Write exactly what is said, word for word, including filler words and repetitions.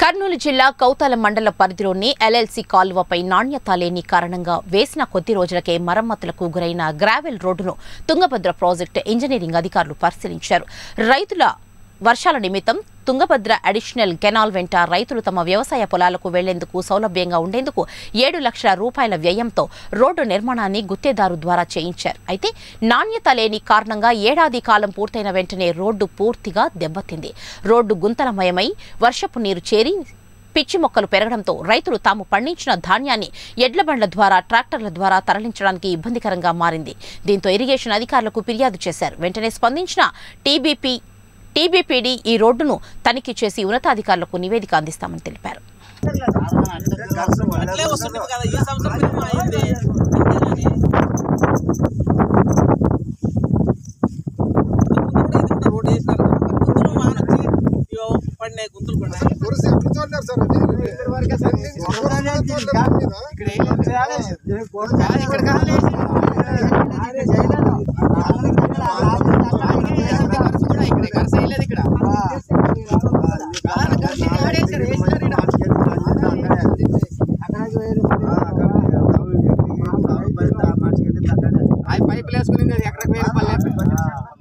కర్నూలు జిల్లా కౌతాల మండల పరిధిలోని ఎల్ఎల్సీ కాలువపై నాణ్యత లేని కారణంగా వేసిన కొద్ది రోజులకే మరమ్మతులకు గురైన గ్రావెల్ రోడ్డును తుంగభద్ర ప్రాజెక్టు ఇంజనీరింగ్ అధికారులు పరిశీలించారు. రైతుల వర్షాల నిమిత్తం తుంగభద్ర అడిషనల్ కెనాల్ వెంట రైతులు తమ వ్యవసాయ పొలాలకు వెళ్లేందుకు సౌలభ్యంగా ఉండేందుకు ఏడు లక్షల రూపాయల వ్యయంతో రోడ్డు నిర్మాణాన్ని గుత్తేదారు ద్వారా చేయించారు. అయితే నాణ్యత లేని కారణంగా ఏడాది కాలం పూర్తయిన వెంటనే రోడ్డు పూర్తిగా దెబ్బతింది. రోడ్డు గుంతలమయమై వర్షపు నీరు చేరి పిచ్చి మొక్కలు పెరగడంతో రైతులు తాము పండించిన ధాన్యాన్ని ఎడ్ల బండ్ల ద్వారా ట్రాక్టర్ల ద్వారా తరలించడానికి ఇబ్బందికరంగా మారింది. దీంతో ఇరిగేషన్ అధికారులకు ఫిర్యాదు చేశారు. వెంటనే స్పందించిన టీబీపీ టీబీపీడీ ఈ రోడ్డును తనిఖీ చేసి ఉన్నతాధికారులకు నివేదిక అందిస్తామని తెలిపారు. పైపులు వేసుకుని ఎక్కడికి